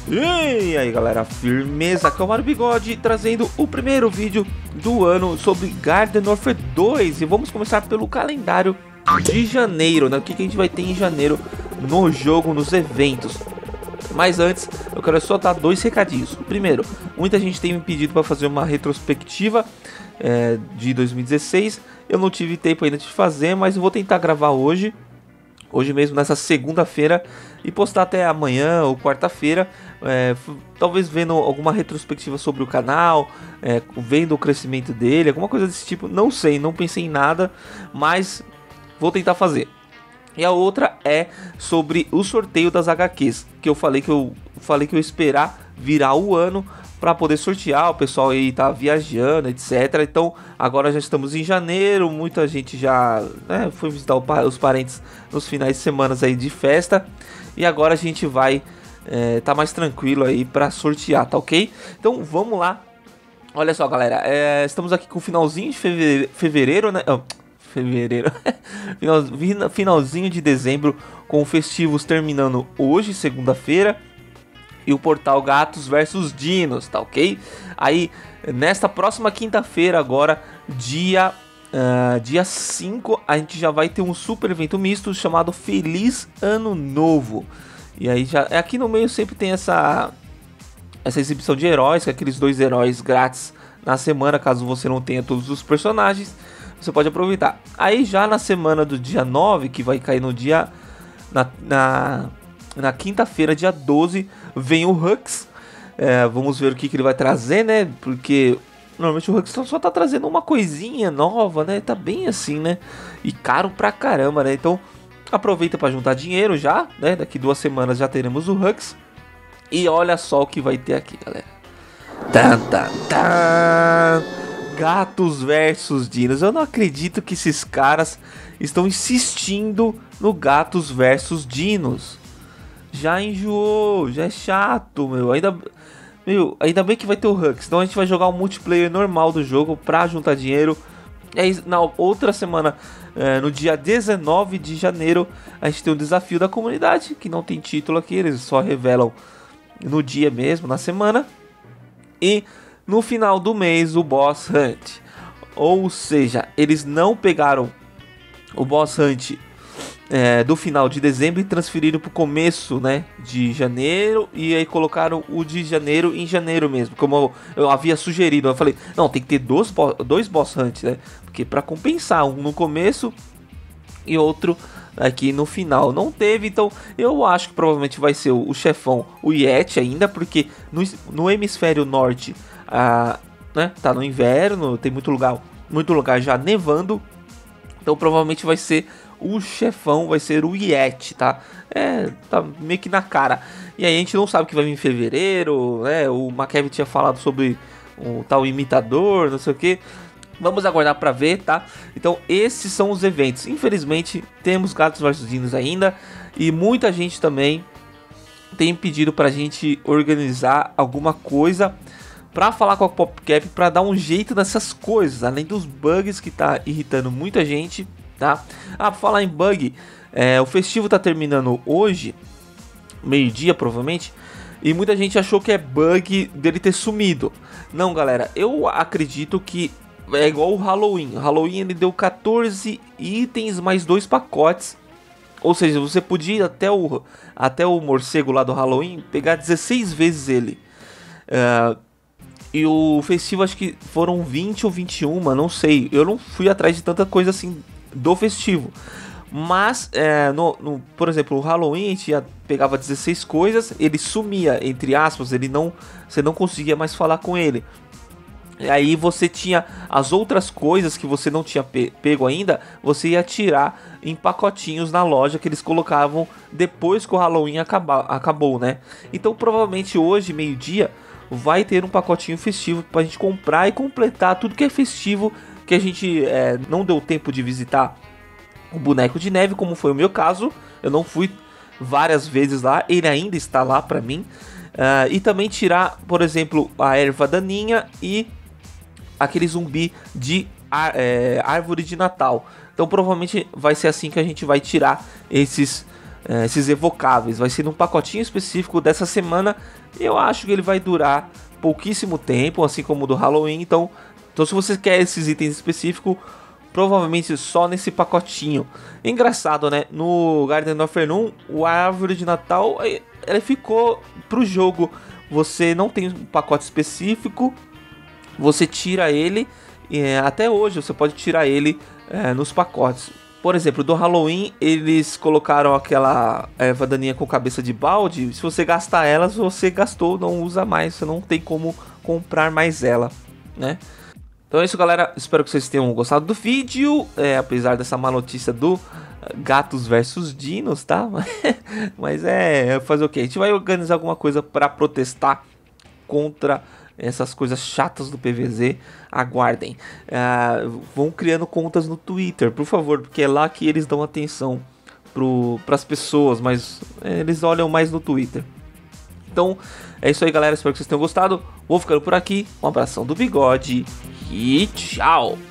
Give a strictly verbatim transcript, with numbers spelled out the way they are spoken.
E aí galera, firmeza, aqui é o Mario Bigode trazendo o primeiro vídeo do ano sobre Garden Warfare dois. E vamos começar pelo calendário de janeiro, né? O que, que a gente vai ter em janeiro no jogo, nos eventos. Mas antes, eu quero só dar dois recadinhos. Primeiro, muita gente tem me pedido para fazer uma retrospectiva é, de dois mil e dezesseis. Eu não tive tempo ainda de fazer, mas eu vou tentar gravar hoje. Hoje mesmo, nessa segunda-feira, e postar até amanhã ou quarta-feira, é, talvez vendo alguma retrospectiva sobre o canal, é, vendo o crescimento dele, alguma coisa desse tipo. Não sei, não pensei em nada, mas vou tentar fazer. E a outra é sobre o sorteio das H Qs, que eu falei que eu falei que eu ia esperar virar o ano para poder sortear. O pessoal aí tá viajando, etcétera. Então agora já estamos em janeiro, muita gente já, né, foi visitar o, os parentes nos finais de semana aí de festa. E agora a gente vai é, tá mais tranquilo aí para sortear, tá ok? Então vamos lá. Olha só galera, é, estamos aqui com o finalzinho de fevereiro, fevereiro né? Oh, fevereiro finalzinho de dezembro, com festivos terminando hoje, segunda-feira, e o portal Gatos versus Dinos, tá ok? Aí, nesta próxima quinta-feira agora, dia, uh, dia cinco, a gente já vai ter um super evento misto chamado Feliz Ano Novo. E aí, já aqui no meio sempre tem essa, essa exibição de heróis, que é aqueles dois heróis grátis na semana, caso você não tenha todos os personagens. Você pode aproveitar. Aí já na semana do dia nove, que vai cair no dia... Na, na, na quinta-feira, dia doze, vem o Hux. É, vamos ver o que, que ele vai trazer, né? Porque normalmente o Hux só tá trazendo uma coisinha nova, né? Tá bem assim, né? E caro pra caramba, né? Então aproveita para juntar dinheiro já, né? Daqui duas semanas já teremos o Hux. E olha só o que vai ter aqui, galera. Tan, tan, tan. Gatos versus Dinos. Eu não acredito que esses caras estão insistindo no Gatos versus Dinos. Já enjoou, já é chato, meu. Ainda, meu, ainda bem que vai ter o Hux. Então a gente vai jogar o multiplayer normal do jogo pra juntar dinheiro. E aí, na outra semana, é, no dia dezenove de janeiro, a gente tem um desafio da comunidade, que não tem título aqui, eles só revelam no dia mesmo, na semana. E no final do mês, o Boss Hunt. Ou seja, eles não pegaram o Boss Hunt é, do final de dezembro e transferiram para o começo, né, de janeiro. E aí colocaram o de janeiro em janeiro mesmo, como eu, eu havia sugerido. Eu falei, não, tem que ter dois, dois Boss Hunt, né? Porque para compensar, um no começo e outro aqui no final. Não teve, então eu acho que provavelmente vai ser o, o chefão, o Yeti ainda, porque no, no hemisfério norte... Ah, né, tá no inverno, tem muito lugar, muito lugar já nevando. Então provavelmente vai ser o chefão, vai ser o Yeti, tá? É, tá meio que na cara. E aí a gente não sabe o que vai vir em fevereiro, né? O Makev tinha falado sobre um tal imitador, não sei o que. Vamos aguardar pra ver, tá? Então esses são os eventos. Infelizmente temos Gatos versus Dinos ainda. E muita gente também tem pedido pra gente organizar alguma coisa pra falar com a PopCap, pra dar um jeito nessas coisas, além dos bugs que tá irritando muita gente, tá? Ah, pra falar em bug, é, o festivo tá terminando hoje, meio-dia provavelmente, e muita gente achou que é bug dele ter sumido. Não, galera, eu acredito que é igual o Halloween. O Halloween ele deu quatorze itens mais dois pacotes, ou seja, você podia ir até o, até o morcego lá do Halloween, pegar dezesseis vezes ele. Uh, E o festivo acho que foram vinte ou vinte e um, não sei. Eu não fui atrás de tanta coisa assim do festivo. Mas, é, no, no, por exemplo, o Halloween a gente pegava dezesseis coisas, ele sumia, entre aspas, ele não, você não conseguia mais falar com ele. E aí você tinha as outras coisas que você não tinha pe pego ainda, você ia tirar em pacotinhos na loja que eles colocavam depois que o Halloween acaba, acabou, né? Então provavelmente hoje, meio-dia, vai ter um pacotinho festivo pra gente comprar e completar tudo que é festivo, que a gente é, não deu tempo de visitar o boneco de neve, como foi o meu caso. Eu não fui várias vezes lá, ele ainda está lá pra mim. Uh, e também tirar, por exemplo, a erva daninha e aquele zumbi de ar, é, árvore de Natal. Então provavelmente vai ser assim que a gente vai tirar esses é, esses evocáveis. Vai ser num pacotinho específico dessa semana. Eu acho que ele vai durar pouquíssimo tempo, assim como o do Halloween. Então, então se você quer esses itens específicos, provavelmente só nesse pacotinho. Engraçado, né? No Garden of Earth, o árvore de Natal, ele ficou pro jogo. Você não tem um pacote específico, você tira ele, é, até hoje você pode tirar ele é, nos pacotes. Por exemplo, do Halloween, eles colocaram aquela erva daninha com cabeça de balde. Se você gastar elas, você gastou, não usa mais, você não tem como comprar mais ela, né? Então é isso, galera, espero que vocês tenham gostado do vídeo, é, apesar dessa má notícia do Gatos versus Dinos, tá? Mas é, fazer o que? A gente vai organizar alguma coisa para protestar contra essas coisas chatas do P V Z. Aguardem. Uh, vão criando contas no Twitter, por favor, porque é lá que eles dão atenção para as pessoas, mas é, eles olham mais no Twitter. Então é isso aí, galera, espero que vocês tenham gostado. Vou ficando por aqui, um abração do Bigode e tchau!